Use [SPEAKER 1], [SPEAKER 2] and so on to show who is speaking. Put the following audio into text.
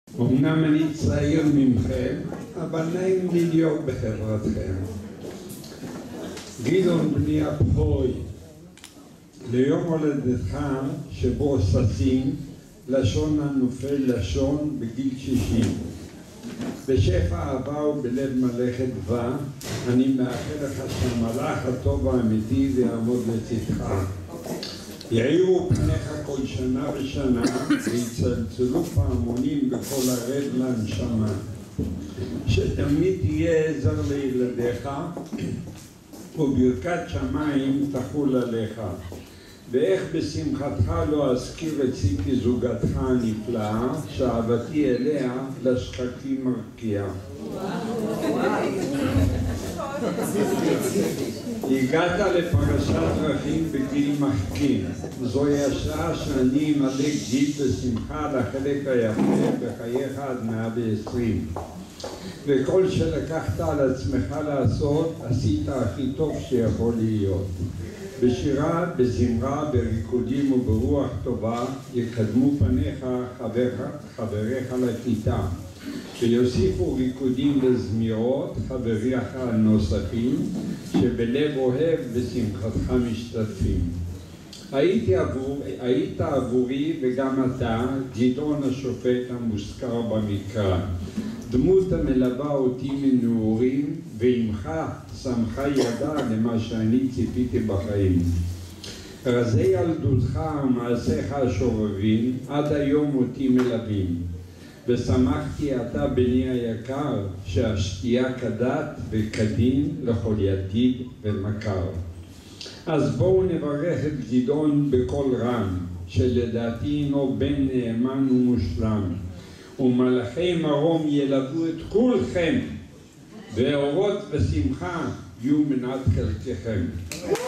[SPEAKER 1] אמנם אני צעיר ממכם, אבל נעים לי להיות בחברתכם. גדעון בני הבכורי, ליום הולדתך שבו ששים לשון הנופל לשון בגיל 60. בשפע אהבה ובלב מלא חדווה, אני מאחל לך שהמלאך הטוב והאמיתי יעמוד לצדך. יאירו פניך כל שנה ושנה ויצלצלו פעמונים בכל הרד לנשמה. שתמיד תהיה עזר לילדיך וברכת שמיים תחול עליך. ואיך בשמחתך לא אזכיר את ציפי זוגתך הנפלאה, שאהבתי אליה לשחקים מרקיעה. הגעת לפרשת דרכים בגיל מחכים. זוהי השעה שאני מלא גיל ושמחה לחלק היפה בחייך עד 120. וכל שלקחת על עצמך לעשות, עשית הכי טוב שיכול להיות. בשירה, בזמרה, בריקודים וברוח טובה יקדמו פניך חבריך לכיתה, ויוסיפו ריקודים וזמירות חבריך הנוספים שבלב אוהב בשמחתך משתתפים. היית עבורי וגם אתה גדעון השופט המוזכר במקרא, דמות המלווה אותי מנעורים, ועמך שמחה ידה למה שאני ציפיתי בחיים. רזי ילדותך ומעשיך השובבים עד היום אותי מלווים, ושמחתי אתה בני היקר שהשתייה כדת וכדין לכל ידיד ומכר. אז בואו נברך את גדעון בקול רם, שלדעתי הינו בן נאמן ומושלם, ומלאכי מרום ילוו את כולכם, ואורות ושמחה יהיו מנת חלקכם.